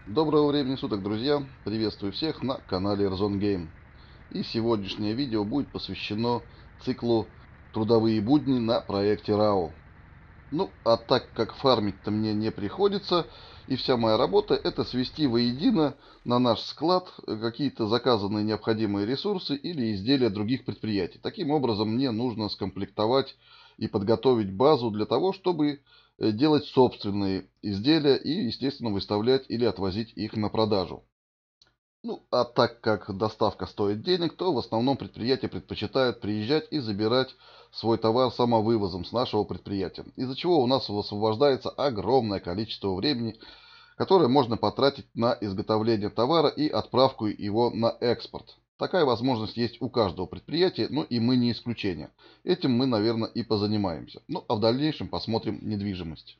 Доброго времени суток, друзья! Приветствую всех на канале Airzone Game. И сегодняшнее видео будет посвящено циклу «Трудовые будни» на проекте RAO. Ну, а так как фармить-то мне не приходится, и вся моя работа это свести воедино на наш склад какие-то заказанные необходимые ресурсы или изделия других предприятий. Таким образом, мне нужно скомплектовать и подготовить базу для того, чтобы делать собственные изделия и, естественно, выставлять или отвозить их на продажу. Ну, а так как доставка стоит денег, то в основном предприятия предпочитают приезжать и забирать свой товар самовывозом с нашего предприятия. Из-за чего у нас высвобождается огромное количество времени, которое можно потратить на изготовление товара и отправку его на экспорт. Такая возможность есть у каждого предприятия, но и мы не исключение. Этим мы, наверное, и позанимаемся. Ну, а в дальнейшем посмотрим недвижимость.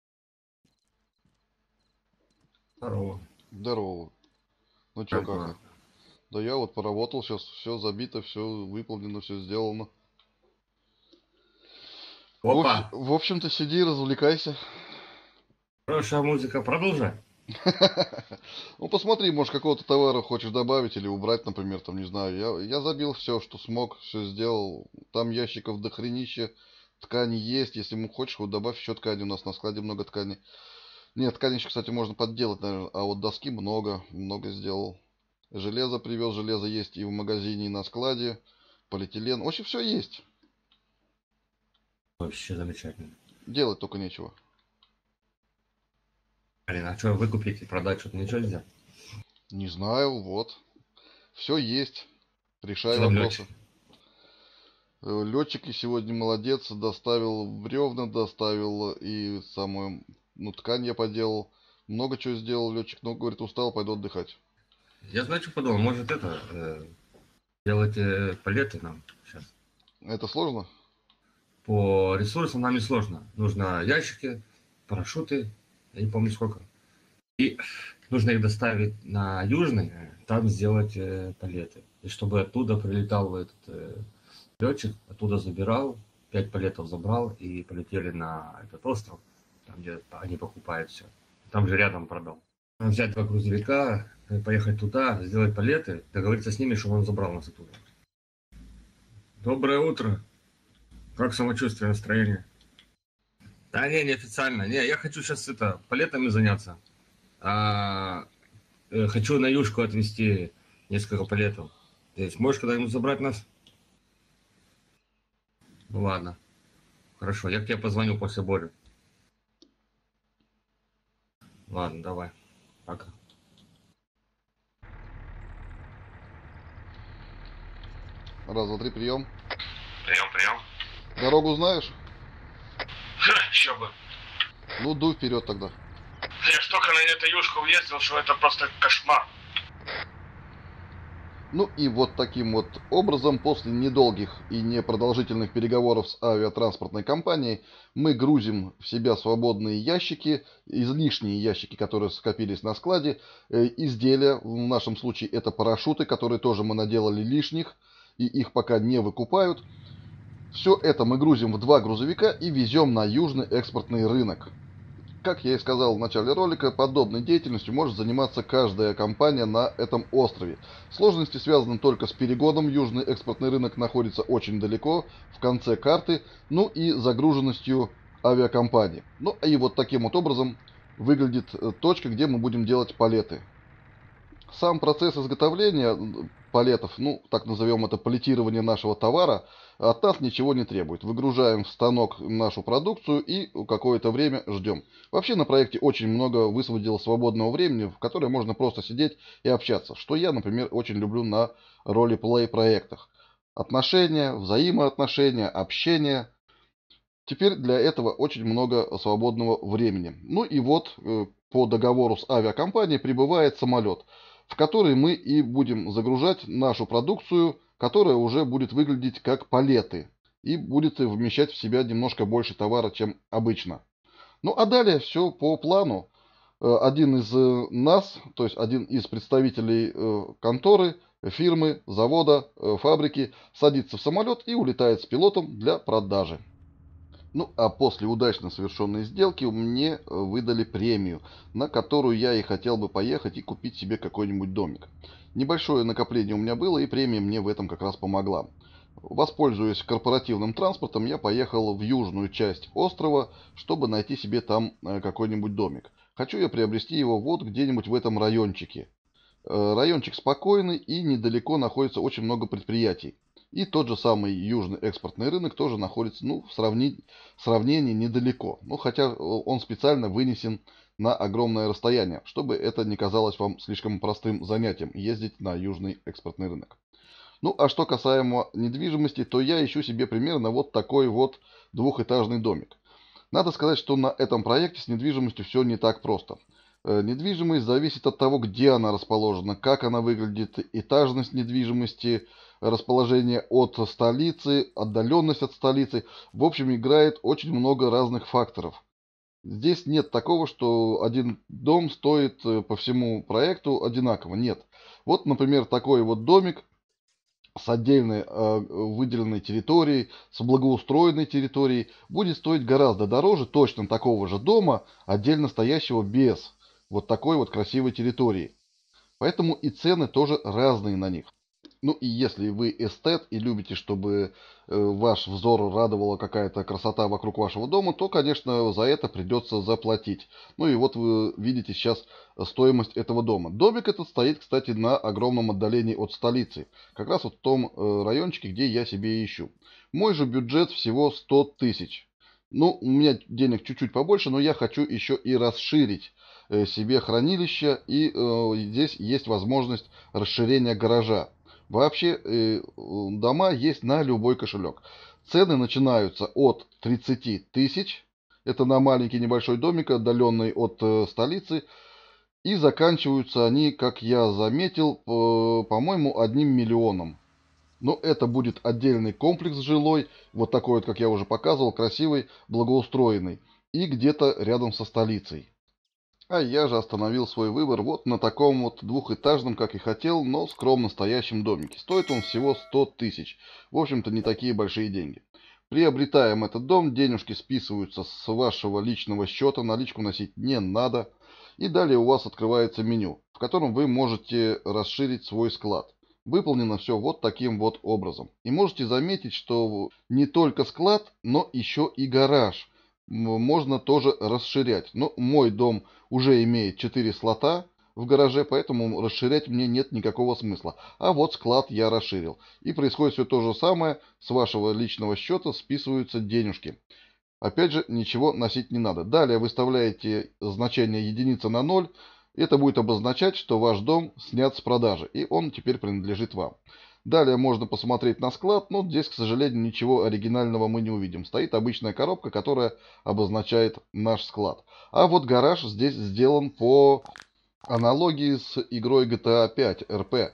Здорово. Здорово. Ну чё, Как как дела? ты? Да я вот поработал, сейчас все забито, все выполнено, все сделано. Опа! В общем-то, сиди и развлекайся. Хорошая музыка, продолжай. Ну, посмотри, может, какого-то товара хочешь добавить или убрать, например, там, не знаю. Я забил все, что смог, все сделал. Там ящиков до хренища, ткани есть. Если хочешь, вот добавь еще ткани. У нас на складе много ткани. Нет, ткани еще, кстати, можно подделать, наверное. А вот доски много сделал. Железо привез, железо есть и в магазине, и на складе. Полиэтилен. В общем, все есть. Вообще замечательно. Делать только нечего. Блин, а что выкупить и продать, что-то ничего нельзя? Не знаю, вот. Все есть. Решай Что там летчик? вопросы. Летчики сегодня молодец. Доставил бревна, доставил и самую, ну, ткань я поделал. Много чего сделал летчик, но, говорит, устал, пойду отдыхать. Я знаю, что подумал, может это, делать палеты нам сейчас. Это сложно? По ресурсам нам не сложно. Нужно ящики, парашюты, я не помню сколько. И нужно их доставить на Южный, там сделать палеты. И чтобы оттуда прилетал этот летчик, оттуда забирал, 5 палетов забрал и полетели на этот остров, там где они покупают все. Там же рядом продал. Взять 2 грузовика, поехать туда, сделать палеты, договориться с ними, чтобы он забрал нас оттуда. Доброе утро. Как самочувствие, настроение? Да не, неофициально. Не, я хочу сейчас это, палетами заняться. А, хочу на юшку отвезти несколько палетов. Ты сможешь когда-нибудь забрать нас? Ну ладно. Хорошо, я к тебе позвоню после боя. Ладно, давай. Пока. Раз, два, три, прием. Прием, прием. Дорогу знаешь? Еще бы. Ну, дуй вперед тогда. Я столько на эту юшку въездил, что это просто кошмар. Ну и вот таким вот образом, после недолгих и непродолжительных переговоров с авиатранспортной компанией, мы грузим в себя свободные ящики, излишние ящики, которые скопились на складе, изделия, в нашем случае это парашюты, которые тоже мы наделали лишних, и их пока не выкупают. Все это мы грузим в 2 грузовика и везем на южный экспортный рынок. Как я и сказал в начале ролика, подобной деятельностью может заниматься каждая компания на этом острове. Сложности связаны только с перегоном, южный экспортный рынок находится очень далеко, в конце карты, ну и загруженностью авиакомпаний. Ну и вот таким вот образом выглядит точка, где мы будем делать палеты. Сам процесс изготовления палетов, ну, так назовем это палетирование нашего товара, от нас ничего не требует. Выгружаем в станок нашу продукцию и какое-то время ждем. Вообще на проекте очень много высвободило свободного времени, в которое можно просто сидеть и общаться, что я, например, очень люблю на ролеплей проектах. Отношения, взаимоотношения, общение. Теперь для этого очень много свободного времени. Ну и вот по договору с авиакомпанией прибывает самолет, в который мы и будем загружать нашу продукцию, которая уже будет выглядеть как палеты и будет вмещать в себя немножко больше товара, чем обычно. Ну а далее все по плану. Один из нас, то есть один из представителей конторы, фирмы, завода, фабрики садится в самолет и улетает с пилотом для продажи. Ну, а после удачно совершенной сделки мне выдали премию, на которую я и хотел бы поехать и купить себе какой-нибудь домик. Небольшое накопление у меня было, и премия мне в этом как раз помогла. Воспользуясь корпоративным транспортом, я поехал в южную часть острова, чтобы найти себе там какой-нибудь домик. Хочу я приобрести его вот где-нибудь в этом райончике. Райончик спокойный и недалеко находится очень много предприятий. И тот же самый южный экспортный рынок тоже находится, ну, в сравнении недалеко. Ну, хотя он специально вынесен на огромное расстояние, чтобы это не казалось вам слишком простым занятием ездить на южный экспортный рынок. Ну, а что касаемо недвижимости, то я ищу себе примерно вот такой вот двухэтажный домик. Надо сказать, что на этом проекте с недвижимостью все не так просто. Недвижимость зависит от того, где она расположена, как она выглядит, этажность недвижимости, расположение от столицы, отдаленность от столицы. В общем, играет очень много разных факторов. Здесь нет такого, что один дом стоит по всему проекту одинаково. Нет. Вот, например, такой вот домик с отдельной выделенной территорией, с благоустроенной территорией, будет стоить гораздо дороже точно такого же дома, отдельно стоящего без вот такой вот красивой территории. Поэтому и цены тоже разные на них. Ну и если вы эстет и любите, чтобы ваш взор радовала какая-то красота вокруг вашего дома, то, конечно, за это придется заплатить. Ну и вот вы видите сейчас стоимость этого дома. Домик этот стоит, кстати, на огромном отдалении от столицы. Как раз вот в том райончике, где я себе ищу. Мой же бюджет всего 100 тысяч. Ну, у меня денег чуть-чуть побольше, но я хочу еще и расширить себе хранилище. И здесь есть возможность расширения гаража. Вообще дома есть на любой кошелек. Цены начинаются от 30 тысяч. Это на маленький небольшой домик, отдаленный от столицы. И заканчиваются они, как я заметил, по-моему, 1 миллионом. Но это будет отдельный комплекс жилой, вот такой вот, как я уже показывал, красивый, благоустроенный. И где-то рядом со столицей. А я же остановил свой выбор вот на таком вот двухэтажном, как и хотел, но скромно стоящем домике. Стоит он всего 100 тысяч. В общем-то, не такие большие деньги. Приобретаем этот дом, денежки списываются с вашего личного счета, наличку носить не надо. И далее у вас открывается меню, в котором вы можете расширить свой склад. Выполнено все вот таким вот образом. И можете заметить, что не только склад, но еще и гараж можно тоже расширять. Но мой дом уже имеет 4 слота в гараже, поэтому расширять мне нет никакого смысла. А вот склад я расширил. И происходит все то же самое. С вашего личного счета списываются денежки. Опять же, ничего носить не надо. Далее выставляете значение единица на 0. Это будет обозначать, что ваш дом снят с продажи, и он теперь принадлежит вам. Далее можно посмотреть на склад, но здесь, к сожалению, ничего оригинального мы не увидим. Стоит обычная коробка, которая обозначает наш склад. А вот гараж здесь сделан по аналогии с игрой GTA 5 RP.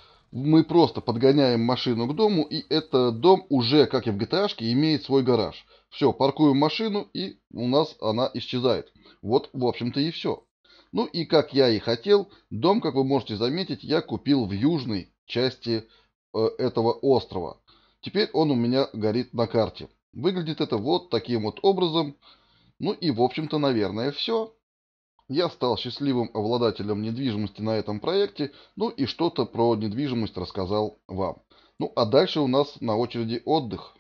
Мы просто подгоняем машину к дому, и этот дом уже, как и в GTA, имеет свой гараж. Все, паркуем машину, и у нас она исчезает. Вот, в общем-то, и все. Ну и как я и хотел, дом, как вы можете заметить, я купил в южной части этого острова. Теперь он у меня горит на карте. Выглядит это вот таким вот образом. Ну и, в общем-то, наверное, все. Я стал счастливым обладателем недвижимости на этом проекте, ну и что-то про недвижимость рассказал вам. Ну а дальше у нас на очереди отдых.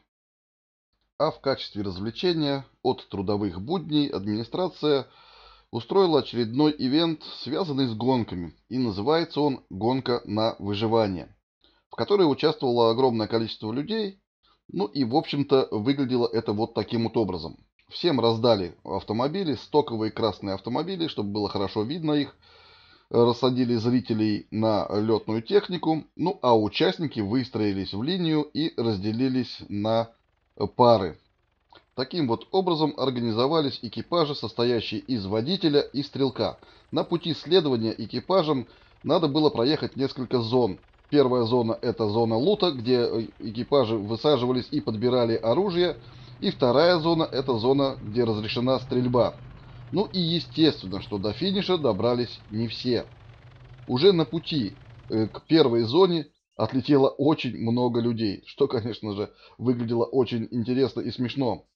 А в качестве развлечения от трудовых будней администрация устроила очередной ивент, связанный с гонками. И называется он «Гонка на выживание», в которой участвовало огромное количество людей. Ну и, в общем-то, выглядело это вот таким вот образом. Всем раздали автомобили, стоковые красные автомобили, чтобы было хорошо видно их. Рассадили зрителей на летную технику. Ну а участники выстроились в линию и разделились на пары. Таким вот образом организовались экипажи, состоящие из водителя и стрелка. На пути следования экипажам надо было проехать несколько зон. Первая зона — это зона лута, где экипажи высаживались и подбирали оружие. И вторая зона — это зона, где разрешена стрельба. Ну и естественно, что до финиша добрались не все. Уже на пути к первой зоне отлетело очень много людей, что, конечно же, выглядело очень интересно и смешно.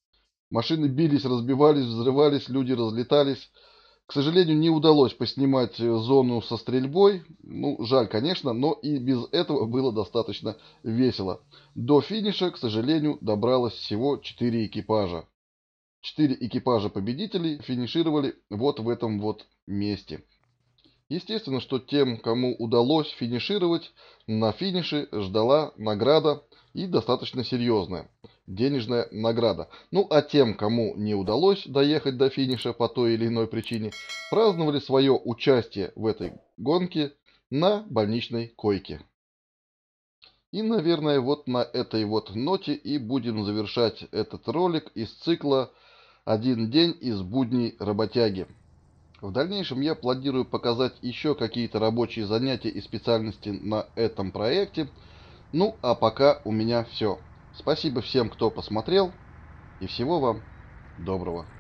Машины бились, разбивались, взрывались, люди разлетались. К сожалению, не удалось поснимать зону со стрельбой. Ну, жаль, конечно, но и без этого было достаточно весело. До финиша, к сожалению, добралось всего 4 экипажа. 4 экипажа победителей финишировали вот в этом вот месте. Естественно, что тем, кому удалось финишировать, на финише ждала награда и достаточно серьезная денежная награда. Ну а тем, кому не удалось доехать до финиша по той или иной причине, праздновали свое участие в этой гонке на больничной койке. И, наверное, вот на этой вот ноте и будем завершать этот ролик из цикла «Один день из будней работяги». В дальнейшем я планирую показать еще какие-то рабочие занятия и специальности на этом проекте. Ну, а пока у меня все. Спасибо всем, кто посмотрел, и всего вам доброго.